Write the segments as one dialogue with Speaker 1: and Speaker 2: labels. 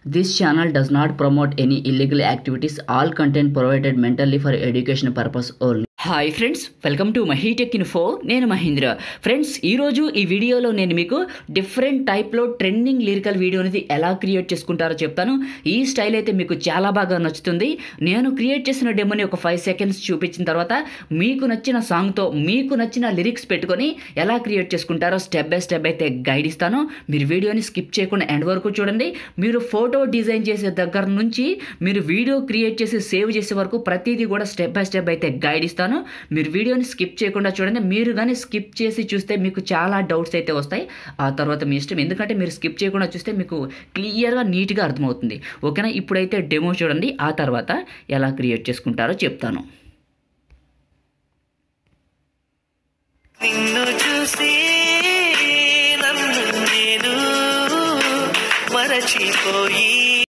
Speaker 1: This channel does not promote any illegal activities. All content provided mentally for education purpose only. Hi friends, welcome to Mahitech info. నేను Mahendra. Friends, ఈరోజు ఈ వీడియోలో నేను మీకు different టైప్లో trending lyrical video అనేది ఎలా క్రియేట్ చేసుకుంటారో చెప్తాను. ఈ స్టైల్ అయితే మీకు చాలా బాగా నచ్చుతుంది. నేను క్రియేట్ చేసిన డెమోని ఒక 5 సెకండ్స్ చూపించిన తర్వాత మీకు నచ్చిన సాంగ్తో మీకు నచ్చిన లిరిక్స్ పెట్టుకొని ఎలా క్రియేట్ చేసుకుంటారో స్టెప్ బై స్టెప్ అయితే గైడ్ ఇస్తాను. మీరు వీడియోని స్కిప్ చేయకుండా ఎండ్ వరకు చూడండి. మీరు ఫోటో డిజైన్ చేసే దగ్గర నుంచి మీరు వీడియో క్రియేట్ చేసి సేవ్ చేసే వరకు ప్రతిదీ కూడా స్టెప్ బై స్టెప్ అయితే గైడ్ ఇస్తాను. మీరు వీడియోని స్కిప్ చేయకుండా చూడండి. మీరు కానీ స్కిప్ చేసి చూస్తే మీకు చాలా డౌట్స్ అయితే వస్తాయి. ఆ తర్వాత మీ ఇష్టం, ఎందుకంటే మీరు స్కిప్ చేయకుండా చూస్తే మీకు క్లియర్గా నీట్గా అర్థమవుతుంది. ఓకేనా? ఇప్పుడైతే డెమో చూడండి, ఆ తర్వాత ఎలా క్రియేట్ చేసుకుంటారో చెప్తాను.
Speaker 2: నిన్ను చూసి నన్ను నేను మరచిపోయి.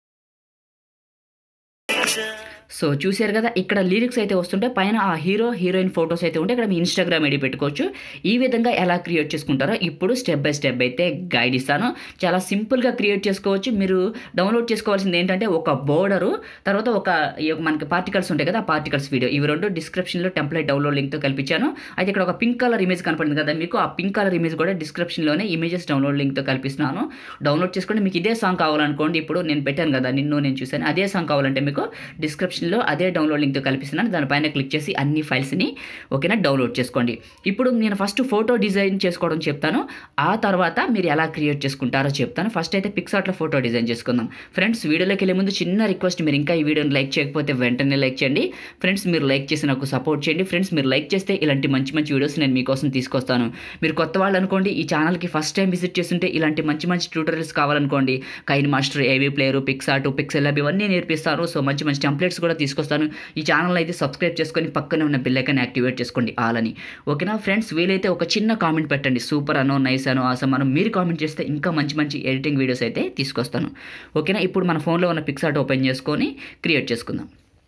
Speaker 1: సో చూశారు కదా, ఇక్కడ లిరిక్స్ అయితే వస్తుంటే పైన ఆ హీరో హీరోయిన్ ఫొటోస్ అయితే ఉంటే ఇక్కడ మీ ఇన్స్టాగ్రామ్ ఐడి పెట్టుకోవచ్చు. ఈ విధంగా ఎలా క్రియేట్ చేసుకుంటారో ఇప్పుడు స్టెప్ బై స్టెప్ అయితే గైడ్ ఇస్తాను. చాలా సింపుల్గా క్రియేట్ చేసుకోవచ్చు. మీరు డౌన్లోడ్ చేసుకోవాల్సింది ఏంటంటే ఒక బోర్డరు, తర్వాత మనకి పార్టికల్స్ ఉంటాయి కదా, ఆ పార్టికల్స్ వీడియో. ఇవి రెండు డిస్క్రిప్షన్లో టెంప్లెట్ డౌన్లోడ్ లింక్తో కల్పించాను. అయితే ఇక్కడ ఒక పింక్ కలర్ ఇమేజ్ కనపడింది కదా మీకు, ఆ పింక్ కలర్ ఇమేజ్ కూడా డిస్క్రిప్షన్లోనే ఇమేజెస్ డౌన్లోడ్ లింక్తో కల్పిస్తున్నాను. డౌన్లోడ్ చేసుకోండి. మీకు ఇదే సాంగ్ కావాలనుకోండి, ఇప్పుడు నేను పెట్టాను కదా నేను చూశాను, అదే సాంగ్ కావాలంటే మీకు డిస్క్రిప్షన్లో అదే డౌన్లోడ్ లింక్తో కల్పిస్తున్నాను. దానిపైన క్లిక్ చేసి అన్ని ఫైల్స్ని ఓకేనా డౌన్లోడ్ చేసుకోండి. ఇప్పుడు నేను ఫస్ట్ ఫోటో డిజైన్ చేసుకోవడం చెప్తాను, ఆ తర్వాత మీరు ఎలా క్రియేట్ చేసుకుంటారో చెప్తాను. ఫస్ట్ అయితే పిక్సార్ట్లో ఫోటో డిజైన్ చేసుకుందాం. ఫ్రెండ్స్, వీడియోలోకి వెళ్ళే ముందు చిన్న రిక్వెస్ట్, మీరు ఇంకా ఈ వీడియోని లైక్ చేయకపోతే వెంటనే లైక్ చేయండి. ఫ్రెండ్స్, మీరు లైక్ చేసి నాకు సపోర్ట్ చేయండి. ఫ్రెండ్స్, మీరు లైక్ చేస్తే ఇలాంటి మంచి మంచి వీడియోస్ నేను మీకోసం తీసుకొస్తాను. మీరు కొత్త వాళ్ళు అనుకోండి, ఈ ఛానల్కి ఫస్ట్ టైం విజిట్ చేస్తుంటే ఇలాంటి మంచి మంచి ట్యూటోరియల్స్ కావాలనుకోండి, KineMaster, AV player, PicsArt, PixelLab ఇవన్నీ నేర్పిస్తాను. సో మంచి మంచి టెంప్లెట్స్ కూడా తీసుకొస్తాను. ఈ ఛానల్ అయితే సబ్స్క్రైబ్ చేసుకొని పక్కనే ఉన్న బెల్ ఐకాన్ యాక్టివేట్ చేసుకోండి, ఆల్ అని. ఓకేనా ఫ్రెండ్స్, వీలైతే ఒక చిన్న కామెంట్ పెట్టండి, సూపర్ అనో, నైస్ అనో, ఆసమ్ అనో. మీరు కామెంట్ చేస్తే ఇంకా మంచి మంచి ఎడిటింగ్ వీడియోస్ అయితే తీసుకొస్తాను. ఓకేనా? ఇప్పుడు మన ఫోన్లో ఉన్న పిక్సార్ట్ ఓపెన్ చేసుకొని క్రియేట్ చేసుకుందాం.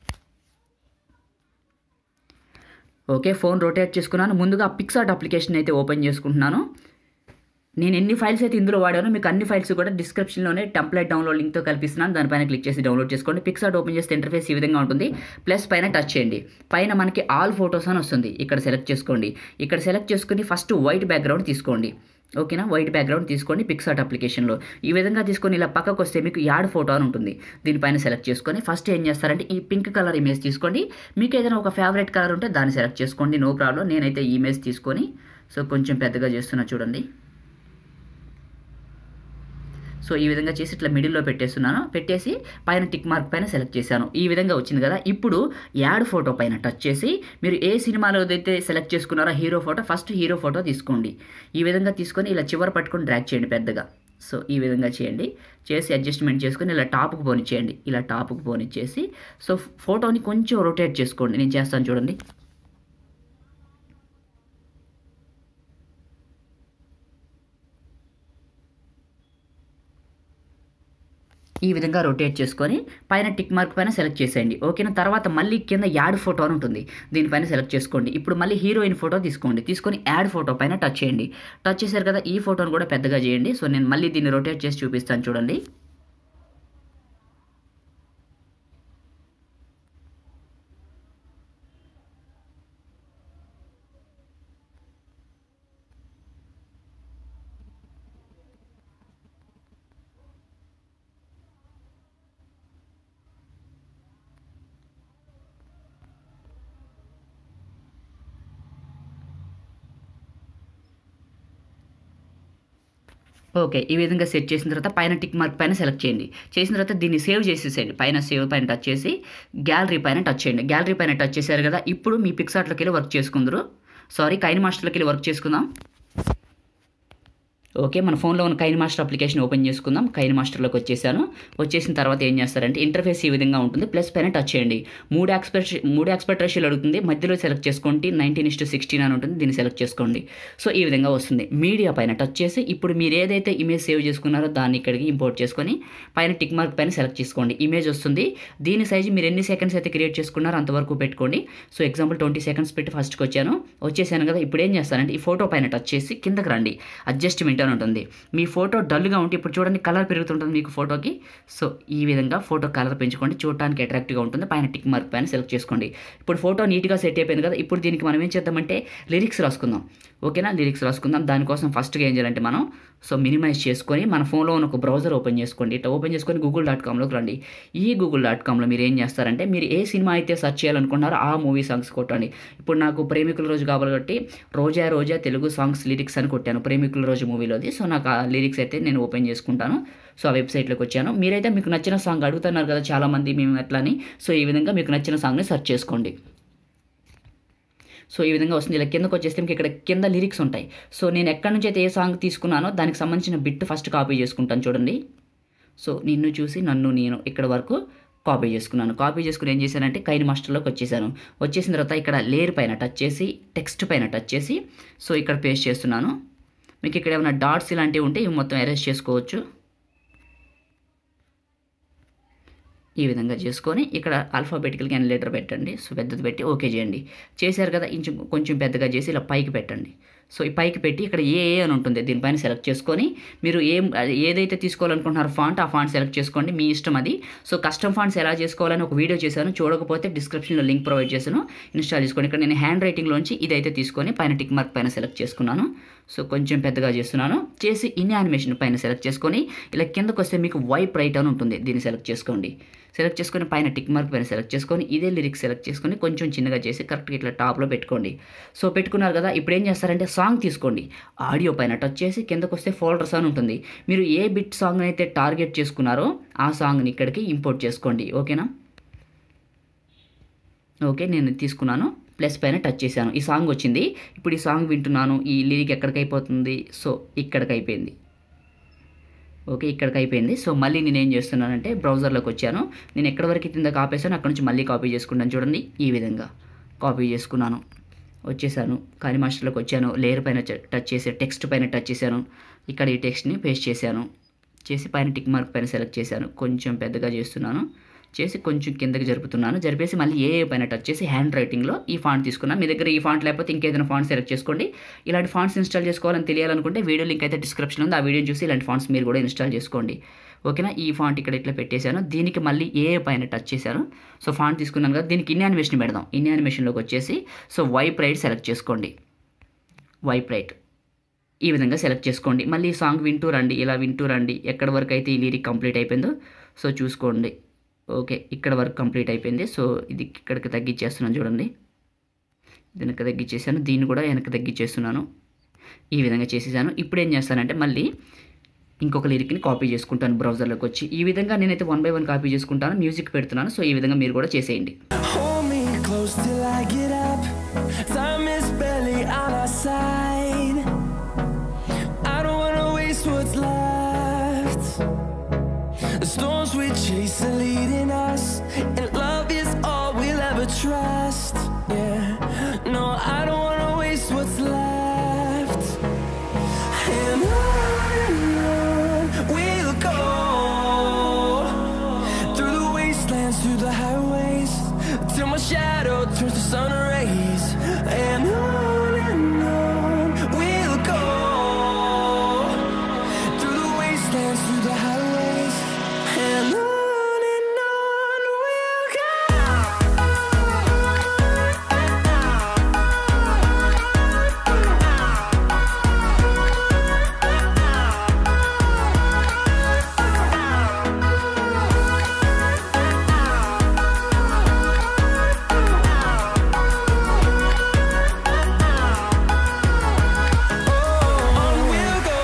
Speaker 1: ఓకే, ఫోన్ రొటేట్ చేసుకున్నాను. ముందుగా పిక్సార్ట్ అప్లికేషన్ అయితే ఓపెన్ చేసుకుంటున్నాను. నేను ఎన్ని ఫైల్స్ అయితే ఇందులో వాడానో మీకు అన్ని ఫైల్స్ కూడా డిస్క్రిప్షన్లోనే టెంప్లెట్ డౌన్లోడ్ లింక్తో కల్పిస్తున్నాను. దానిపైన క్లిక్ చేసి డౌన్లోడ్ చేసుకోండి. పిక్సార్ట్ ఓపెన్ చేస్తే ఇంటర్ఫేస్ ఈ విధంగా ఉంటుంది. ప్లస్ పైన టచ్ చేయండి. పైన మనకి ఆల్ ఫొటోస్ అని వస్తుంది. ఇక్కడ సెలెక్ట్ చేసుకోండి. ఇక్కడ సెలెక్ట్ చేసుకుని ఫస్ట్ వైట్ బ్యాక్గ్రౌండ్ తీసుకోండి. ఓకేనా? వైట్ బ్యాక్గ్రౌండ్ తీసుకొని పిక్సార్ట్ అప్లికేషన్లో ఈ విధంగా తీసుకొని ఇలా పక్కకు వస్తే మీకు యాడ్ ఫోటో అని ఉంటుంది. దీనిపైన సెలెక్ట్ చేసుకొని ఫస్ట్ ఏం చేస్తారంటే ఈ పింక్ కలర్ ఇమేజ్ తీసుకోండి. మీకు ఏదైనా ఒక ఫేవరెట్ కలర్ ఉంటే దాన్ని సెలెక్ట్ చేసుకోండి, నో ప్రాబ్లం. నేనైతే ఈ ఇమేజ్ తీసుకొని సో కొంచెం పెద్దగా చేస్తున్నా చూడండి. సో ఈ విధంగా చేసి ఇట్లా మిడిల్లో పెట్టేస్తున్నాను. పెట్టేసి పైన టిక్ మార్క్ పైన సెలెక్ట్ చేశాను. ఈ విధంగా వచ్చింది కదా. ఇప్పుడు యాడ్ ఫోటో పైన టచ్ చేసి మీరు ఏ సినిమాలో అయితే సెలెక్ట్ చేసుకున్నారో hero photo, first hero photo తీసుకోండి. ఈ విధంగా తీసుకొని ఇలా చివర పట్టుకొని డ్రాగ్ చేయండి పెద్దగా. సో ఈ విధంగా చేయండి. చేసి అడ్జస్ట్మెంట్ చేసుకొని ఇలా టాప్కి పోనిచ్చేయండి. ఇలా టాప్కి పోనిచ్చేసి సో ఫోటోని కొంచెం రొటేట్ చేసుకోండి. నేను చేస్తాను చూడండి. ఈ విధంగా రొటేట్ చేసుకొని పైన టిక్ మార్క్ పైన సెలెక్ట్ చేసేయండి. ఓకేనా? తర్వాత మళ్ళీ కింద యాడ్ ఫోటో అని ఉంటుంది. దీనిపైన సెలెక్ట్ చేసుకోండి. ఇప్పుడు మళ్ళీ హీరోయిన్ ఫోటో తీసుకోండి. తీసుకొని యాడ్ ఫోటో పైన టచ్ చేయండి. టచ్ చేశారు కదా, ఈ ఫోటోని కూడా పెద్దగా చేయండి. సో నేను మళ్ళీ దీన్ని రొటేట్ చేసి చూపిస్తాను చూడండి. ఓకే, ఈ విధంగా సెట్ చేసిన తర్వాత పైన టిక్ మార్క్ పైన సెలెక్ట్ చేయండి. చేసిన తర్వాత దీన్ని సేవ్ చేసేసేయండి. పైన సేవ్ పైన టచ్ చేసి గ్యాలరీ పైన టచ్ చేయండి. గ్యాలరీ పైన టచ్ చేశారు కదా, ఇప్పుడు మీ పిక్సార్ట్లోకి వెళ్ళి వర్క్ చేసుకుందరు. కైన్ మాస్టర్లోకి వెళ్ళి వర్క్ చేసుకుందాం. ఓకే, మన ఫోన్లో ఉన్న కైన్ మాస్టర్ అప్లికేషన్ ఓపెన్ చేసుకుందాం. కైన్ మాస్టర్లోకి వచ్చేసిన తర్వాత ఏం చేస్తారంటే ఇంటర్ఫేస్ ఈ విధంగా ఉంటుంది. ప్లస్ పైన టచ్ చేయండి. మూడు ఎక్స్పెక్ట్ రేషియోలు అడుగుతుంది. మధ్యలో సెలెక్ట్ చేసుకోండి. 19:16 అని ఉంటుంది. దీన్ని సెలెక్ట్ చేసుకోండి. సో ఈ విధంగా వస్తుంది. మీడియా పైన టచ్ చేసి ఇప్పుడు మీరు ఏదైతే ఇమేజ్ సేవ్ చేసుకున్నారో దాన్ని ఇక్కడికి ఇంపోర్ట్ చేసుకొని పైన టిక్ మార్క్ పైన సెలెక్ట్ చేసుకోండి. ఇమేజ్ వస్తుంది. దీని సైజు మీరు ఎన్ని సెకండ్స్ అయితే క్రియేట్ చేసుకున్నారో అంతవరకు పెట్టుకోండి. సో ఎగ్జాంపుల్ 20 సెకండ్స్ పెట్టి ఫస్ట్కి వచ్చేసాను కదా. ఇప్పుడు ఏం చేస్తానంటే ఈ ఫోటో పైన టచ్ చేసి కిందకి రండి. అడ్జస్ట్మెంట్ అని ఉంటుంది. మీ ఫోటో డల్గా ఉంటే ఇప్పుడు చూడండి కలర్ పెరుగుతుంటుంది మీకు ఫోటోకి. సో ఈ విధంగా ఫోటో కలర్ పెంచుకోండి, చూడటానికి అట్రాక్టివ్గా ఉంటుంది. పైన టిక్ మార్క్ పైన సెలెక్ట్ చేసుకోండి. ఇప్పుడు ఫోటో నీట్గా సెట్ అయిపోయింది కదా. ఇప్పుడు దీనికి మనం ఏం చేద్దామంటే లిరిక్స్ రాసుకుందాం. ఓకేనా, లిరిక్స్ రాసుకుందాం. దానికోసం ఫస్ట్గా ఏం చేయాలంటే మనం మినిమైజ్ చేసుకొని మన ఫోన్లో ఉన్న ఒక బ్రౌజర్ ఓపెన్ చేసుకోండి. ఇట్లా ఓపెన్ చేసుకొని google.comలోకి రండి. ఈ google.comలో మీరు ఏం చేస్తారంటే మీరు ఏ సినిమా అయితే సెర్చ్ చేయాలనుకుంటున్నారో ఆ మూవీ సాంగ్స్ కొట్టండి. ఇప్పుడు నాకు ప్రేమికుల రోజు కాబట్టి రోజా రోజా తెలుగు సాంగ్స్ లిరిక్స్ అని కొట్టాను ప్రేమికుల రోజు మూవీలోది. సో నాకు ఆ లిరిక్స్ అయితే నేను ఓపెన్ చేసుకుంటాను. సో ఆ వెబ్సైట్లోకి వచ్చాను. మీరైతే మీకు నచ్చిన సాంగ్ అడుగుతున్నారు కదా చాలామంది మేము ఎట్లా అని. సో ఈ విధంగా మీకు నచ్చిన సాంగ్ని సెర్చ్ చేసుకోండి. సో ఈ విధంగా వస్తుంది. ఇలా కిందకు వచ్చేస్తే మీకు ఇక్కడ కింద లిరిక్స్ ఉంటాయి. సో నేను ఎక్కడి నుంచి అయితే ఏ సాంగ్ తీసుకున్నానో దానికి సంబంధించిన బిట్ ఫస్ట్ కాపీ చేసుకుంటాను చూడండి. సో నిన్ను చూసి నన్ను నేను ఇక్కడ వరకు కాపీ చేసుకున్నాను. కాపీ చేసుకుని ఏం చేశానంటే కైన్ మాస్టర్లోకి వచ్చేసాను. వచ్చేసిన తర్వాత ఇక్కడ లేయర్ పైన టచ్ చేసి టెక్స్ట్ పైన టచ్ చేసి సో ఇక్కడ పేస్ట్ చేస్తున్నాను. మీకు ఇక్కడ ఏమైనా డాట్స్ ఇలాంటివి ఉంటే ఇవి మొత్తం ఎరేజ్ చేసుకోవచ్చు. ఈ విధంగా చేసుకొని ఇక్కడ ఆల్ఫాబెటికల్ క్యాలిక్యులేటర్ పెట్టండి. సో పెద్దది పెట్టి ఓకే చేయండి. చేశారు కదా, కొంచెం పెద్దగా చేసి ఇలా పైకి పెట్టండి. సో ఈ పైకి పెట్టి ఇక్కడ ఏ అని ఉంటుంది దీనిపైన సెలెక్ట్ చేసుకొని మీరు ఏదైతే తీసుకోవాలనుకుంటున్నారో ఫాంట్ ఆ ఫాంట్ సెలెక్ట్ చేసుకోండి, మీ ఇష్టం అది. సో కస్టమ్ ఫాంట్స్ ఎలా చేసుకోవాలని ఒక వీడియో చేశాను, చూడకపోతే డిస్క్రిప్షన్లో లింక్ ప్రొవైడ్ చేశాను, ఇన్స్టాల్ చేసుకోండి. ఇక్కడ నేను హ్యాండ్ రైటింగ్లోంచి ఇదైతే తీసుకొని పైన టిక్ మార్క్ పైన సెలెక్ట్ చేసుకున్నాను. సో కొంచెం పెద్దగా చేస్తున్నాను. చేసి ఇన్ యానిమేషన్ పైన సెలెక్ట్ చేసుకొని ఇలా కిందకు వస్తే మీకు వైప్ రైట్ అని ఉంటుంది, దీన్ని సెలెక్ట్ చేసుకోండి. సెలెక్ట్ చేసుకొని పైన టిక్ మార్క్ పైన సెలెక్ట్ చేసుకొని ఇదే లిరిక్స్ సెలెక్ట్ చేసుకొని కొంచెం చిన్నగా చేసి కరెక్ట్గా ఇట్లా టాప్లో పెట్టుకోండి. సో పెట్టుకున్నారు కదా, ఇప్పుడు ఏం చేస్తారంటే సాంగ్ తీసుకోండి. ఆడియో పైన టచ్ చేసి కిందకు వస్తే ఫోల్డర్స్ అని ఉంటుంది. మీరు ఏ బిట్ సాంగ్ అయితే టార్గెట్ చేసుకున్నారో ఆ సాంగ్ని ఇక్కడికి ఇంపోర్ట్ చేసుకోండి. ఓకేనా, ఓకే నేను తీసుకున్నాను. ప్లస్ పైన టచ్ చేశాను, ఈ సాంగ్ వచ్చింది. ఇప్పుడు ఈ సాంగ్ వింటున్నాను. ఈ లిరిక్ ఎక్కడికి అయిపోతుంది? సో ఇక్కడికి అయిపోయింది. ఓకే ఇక్కడికి అయిపోయింది. సో మళ్ళీ నేను ఏం చేస్తున్నానంటే బ్రౌజర్లోకి వచ్చాను. నేను ఎక్కడి వరకు కింద కాపేసాను అక్కడ నుంచి మళ్ళీ కాపీ చేసుకుంటాను చూడండి. ఈ విధంగా కాపీ చేసుకున్నాను, వచ్చేసాను. కానీ మాస్టర్లోకి వచ్చాను, లేయర్ పైన టచ్ చేసి టెక్స్ట్ పైన టచ్ చేశాను. ఇక్కడ ఈ టెక్స్ట్ని పేస్ట్ చేశాను. చేసి పైన టిక్ మార్క్ పైన సెలెక్ట్ చేశాను. కొంచెం పెద్దగా చేస్తున్నాను. చేసి కొంచెం కిందకి జరుపుతున్నాను. జరిపేసి మళ్ళీ ఏ పైన టచ్ చేసి హ్యాండ్ రైటింగ్లో ఈ ఫాంట్ తీసుకున్నాను. మీ దగ్గర ఈ ఫాంట్ లేకపోతే ఇంకేదైనా ఫాంట్ సెలెక్ట్ చేసుకోండి. ఇలాంటి ఫాంట్స్ ఇన్స్టాల్ చేసుకోవాలని తెలియాలనుకుంటే వీడియో లింక్ అయితే డిస్క్రిప్షన్లో ఉంది, ఆ వీడియో చూసి ఇలాంటి ఫాంట్స్ మీరు కూడా ఇన్స్టాల్ చేసుకోండి. ఓకేనా, ఈ ఫాంట్ ఇక్కడ ఇట్లా పెట్టేశాను. దీనికి మళ్ళీ ఏ పైన టచ్ చేశాను. సో ఫాంట్ తీసుకున్నాను కదా, దీనికి ఇన్ యానిమేషన్ పెడదాం. ఇన్ యానిమేషన్లోకి వచ్చేసి సో వైప్ రైట్ సెలెక్ట్ చేసుకోండి. వైప్ రైట్ ఈ విధంగా సెలెక్ట్ చేసుకోండి. మళ్ళీ సాంగ్ వింటూ రండి, ఇలా వింటూ రండి. ఎక్కడి వరకు అయితే ఈ లిరిక్ కంప్లీట్ అయిపోయిందో సో చూసుకోండి. ఓకే ఇక్కడ వరకు కంప్లీట్ అయిపోయింది. సో ఇది ఇక్కడికి తగ్గించేస్తున్నాను చూడండి, వెనక్కి తగ్గించేసాను. దీన్ని కూడా వెనక్కి తగ్గించేస్తున్నాను. ఈ విధంగా చేసేసాను. ఇప్పుడు ఏం చేస్తానంటే మళ్ళీ ఇంకొక లిరిక్ని కాపీ చేసుకుంటాను బ్రౌజర్లోకి వచ్చి. ఈ విధంగా నేనైతే 1 by 1 కాపీ చేసుకుంటాను, మ్యూజిక్ పెడుతున్నాను. సో ఈ విధంగా మీరు కూడా చేసేయండి.
Speaker 2: The storms we chase are leading us, and love is all we'll ever trust. Yeah, no, I don't wanna waste what's left. And on we'll go, through the wastelands, through the highways, till my shadow turns to sun rays. And on we'll go, through the wastelands, through the highways. And on we'll go. On we'll go.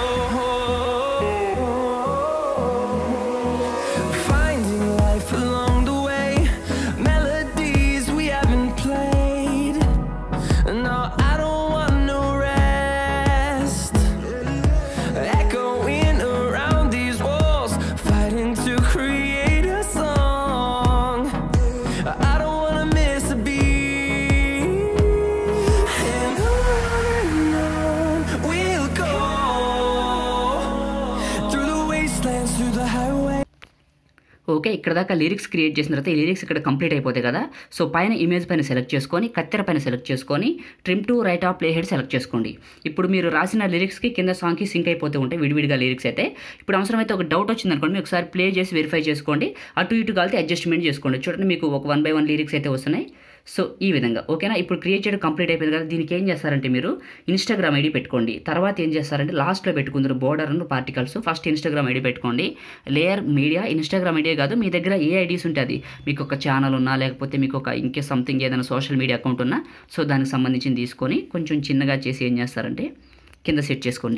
Speaker 2: Finding life along the way, melodies we haven't played. No, I don't want no rest. Echoing around these walls, fighting to create a song. I don't wanna miss a beat. And on we'll go, through the wastelands, through the highway.
Speaker 1: Okay, ఇక్కడ దాకా lyrics create చేసిన తర్వాత ఈ lyrics ఇక్కడ complete అయిపోతాయి కదా. So పైన image పైన సెలెక్ట్ చేసుకొని కత్తెర పైన సెలెక్ట్ చేసుకొని trim to right of play head select చేసుకోండి. ఇప్పుడు మీరు రాసిన లిరిక్స్కి కింద సాంగ్కి సింక్ అయిపోతూ ఉంటాయి విడివిడిగా లిరిక్స్ అయితే. ఇప్పుడు అవసరమైతే ఒక డౌట్ వచ్చింది అనుకోండి, మీరు ఒకసారి ప్లే చేసి వెరిఫై చేసుకోండి, అటు ఇటు కలిసి అడ్జస్ట్మెంట్ చేసుకోండి. చూడండి మీకు ఒక 1 by 1 లిరిక్స్ అయితే వస్తున్నాయి. సో ఈ విధంగా ఓకేనా. ఇప్పుడు క్రియేట్ చేయడం కంప్లీట్ అయిపోయింది కదా. దీనికి ఏం చేస్తారంటే మీరు ఇన్స్టాగ్రామ్ ఐడి పెట్టుకోండి. తర్వాత ఏం చేస్తారంటే లాస్ట్లో పెట్టుకుందరు border and particles. First Instagram ID పెట్టుకోండి. లేయర్ మీడియా ఇన్స్టాగ్రామ్ ఐడియా కాదు, మీ దగ్గర ఏ ఐడీస్ ఉంటే అది, మీకు ఒక ఛానల్ ఉన్నా లేకపోతే మీకు ఒక ఇంకే సంథింగ్ ఏదైనా సోషల్ మీడియా అకౌంట్ ఉన్నా, సో దానికి సంబంధించి తీసుకొని కొంచెం చిన్నగా చేసి ఏం చేస్తారంటే కింద సెట్ చేసుకోండి.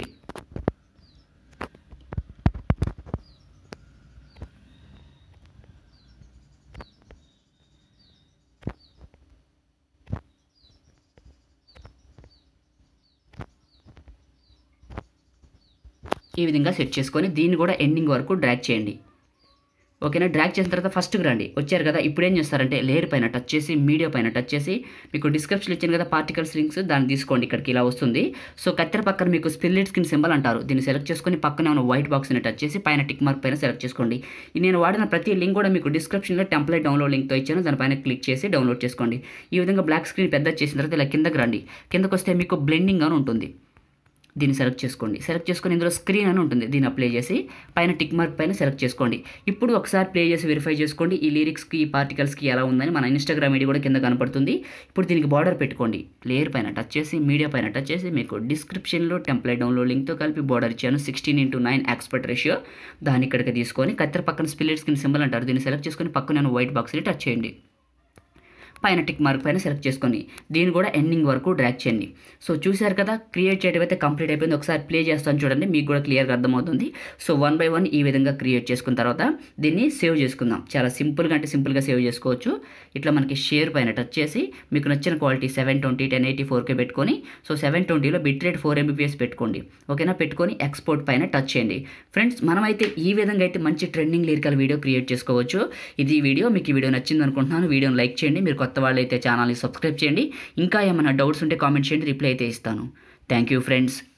Speaker 1: ఈ విధంగా సెట్ చేసుకొని దీన్ని కూడా ఎండింగ్ వరకు డ్రాగ్ చేయండి. ఓకేనా. డ్రాగ్ చేసిన తర్వాత ఫస్ట్కి రండి. వచ్చారు కదా, ఇప్పుడు ఏం చేస్తారంటే లేయర్ పైన టచ్ చేసి మీడియా పైన టచ్ చేసి మీకు డిస్క్రిప్షన్ ఇచ్చాను కదా పార్టికల్స్ లింక్స్, దాన్ని తీసుకోండి. ఇక్కడికి ఇలా వస్తుంది. సో కత్తెర పక్కన మీకు స్ప్లిట్ స్క్రీన్ సింబల్ అంటారు, దీన్ని సెలెక్ట్ చేసుకొని పక్కన ఉన్న వైట్ బాక్స్ని టచ్ చేసి పైన టిక్ మార్క్ పైన సెలెక్ట్ చేసుకోండి. నేను వాడిన ప్రతి లింక్ కూడా మీకు డిస్క్రిప్షన్లో టెంప్లెట్ డౌన్లోడ్ లింక్తో ఇచ్చాను, దానిపైన క్లిక్ చేసి డౌన్లోడ్ చేసుకోండి. ఈ విధంగా బ్లాక్ స్క్రీన్ పెద్ద చేసిన తర్వాత ఇలా కిందకి రండి. కిందకు వస్తే మీకు బ్లెండింగ్ అని ఉంటుంది, దీన్ని సెలెక్ట్ చేసుకోండి. సెలెక్ట్ చేసుకొని ఇందులో స్క్రీన్ అని ఉంటుంది, దీన్ని అప్లై చేసి పైన టిక్ మార్క్ పైన సెలెక్ట్ చేసుకోండి. ఇప్పుడు ఒకసారి ప్లే చేసి వెరిఫై చేసుకోండి ఈ లిరిక్స్కి ఈ పార్టికల్స్కి ఎలా ఉందని. మన ఇన్స్టాగ్రామ్ ఐడి కూడా కింద కనపడుతుంది. ఇప్పుడు దీనికి బార్డర్ పెట్టుకోండి. లేయర్ పైన టచ్ చేసి మీడియా పైన టచ్ చేసి మీకు డిస్క్రిప్షన్లో టెంప్లెట్ డౌన్లోడ్ లింక్తో కలిపి బార్డర్ ఇచ్చాను 16:9 ఆస్పెక్ట్ రేషియో. దాన్ని ఇక్కడికి తీసుకొని కత్తెర పక్కన స్ప్లిట్ స్క్రీన్ సింబల్ అంటారు, దీన్ని సెలెక్ట్ చేసుకొని పక్కన వైట్ బాక్స్ని టచ్ చేయండి. పైన టిక్ మార్క్ పైన సెలెక్ట్ చేసుకొని దీన్ని కూడా ఎండింగ్ వరకు డ్రాగ్ చేయండి. సో చూశారు కదా, క్రియేట్ చేయడం అయితే కంప్లీట్ అయిపోయింది. ఒకసారి ప్లే చేస్తాను చూడండి, మీకు కూడా క్లియర్గా అర్థమవుతుంది. సో 1 by 1 ఈ విధంగా క్రియేట్ చేసుకున్న తర్వాత దీన్ని సేవ్ చేసుకుందాం. చాలా సింపుల్గా అంటే సింపుల్గా సేవ్ చేసుకోవచ్చు. ఇట్లా మనకి షేర్ పైన టచ్ చేసి మీకు నచ్చిన క్వాలిటీ 720 1080 4K పెట్టుకొని, సో 720లో బిట్ రేట్ 4 Mbps పెట్టుకోండి. ఓకేనా. పెట్టుకొని ఎక్స్పోర్ట్ పైన టచ్ చేయండి. ఫ్రెండ్స్ మనమైతే ఈ విధంగా అయితే మంచి ట్రెండింగ్ లిరికల్ వీడియో క్రియేట్ చేసుకోవచ్చు. ఇది వీడియో మీకు ఈ వీడియో నచ్చింది అనుకుంటున్నాను. వీడియోని లైక్ చేయండి, మీరు కొత్త వాళ్ళు అయితే ఛానల్ని సబ్స్క్రైబ్ చేయండి. ఇంకా ఏమైనా డౌట్స్ ఉంటే కామెంట్ చేయండి, రిప్లై అయితే ఇస్తాను. Thank you friends.